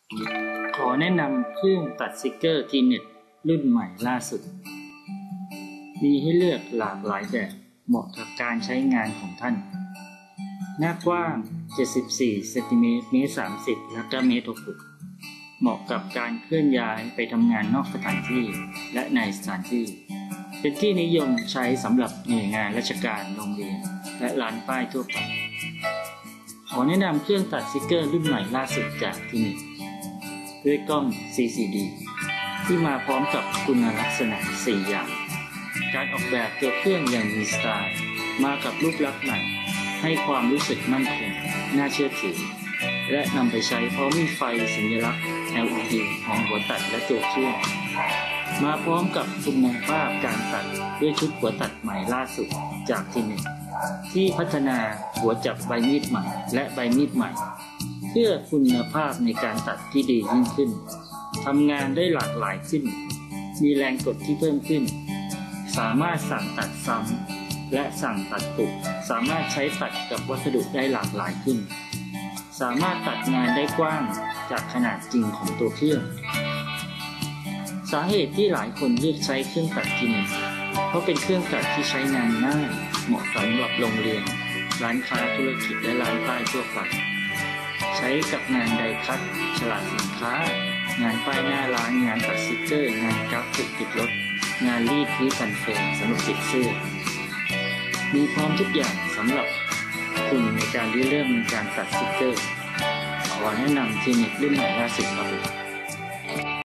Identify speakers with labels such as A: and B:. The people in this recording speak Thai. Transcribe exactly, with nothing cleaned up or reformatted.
A: ขอแนะนำเครื่องตัดสติกเกอร์ทีเน็ตรุ่นใหม่ล่าสุดมีให้เลือกหลากหลายแบบเหมาะกับการใช้งานของท่านหน้ากว้างเจ็ดสิบสี่เซนติเมตรเมตรสามสิบและก็เมตรหกสิบเหมาะกับการเคลื่อนย้ายไปทำงานนอกสถานที่และในสถานที่เป็นที่นิยมใช้สำหรับหน่วยงานราชการโรงเรียนและร้านป้ายทั่วไปขอแนะนำเครื่องตัดสติกเกอร์รุ่นใหม่ล่าสุดจากที่นี่ด้วยกล้อง ซี ซี ดี ที่มาพร้อมกับคุณลักษณะสี่อย่างการออกแบบตัวเครื่องอย่างมีสไตล์มากับรูปลักษณ์ใหม่ให้ความรู้สึกมั่นคงน่าเชื่อถือและนำไปใช้พร้อมมีไฟสัญลักษณ์ แอล อี ดี ของหัวตัดและตัวเครื่องมาพร้อมกับคุณภาพการตัดด้วยชุดหัวตัดใหม่ล่าสุดจากที่นี่ที่พัฒนาหัวจับใบมีดใหม่และใบมีดใหม่เพื่อคุณภาพในการตัดที่ดียิ่งขึ้นทำงานได้หลากหลายขึ้นมีแรงกดที่เพิ่มขึ้นสามารถสั่งตัดซ้ำและสั่งตัดปุกสามารถใช้ตัดกับวัสดุได้หลากหลายขึ้นสามารถตัดงานได้กว้างจากขนาดจริงของตัวเครื่องสาเหตุที่หลายคนเลือกใช้เครื่องตัดที่นี่เพราะเป็นเครื่องตัดที่ใช้งานง่ายเหมาะสำหรับโรงเรียนร้านค้าธุรกิจและร้านป้ายทั่วไปใช้กับงานไดคัตฉลากสินค้างานป้ายหน้าร้านงานตัดสติกเกอร์งานกราฟิกติดรถงานรีดพื้นกันเฟรมสำหรับติดเสื้อมีพร้อมทุกอย่างสำหรับคุณในการเริ่มในการตัดสติกเกอร์ขอแนะนำทีเน็ตรุ่นใหม่ล่าสุดครับ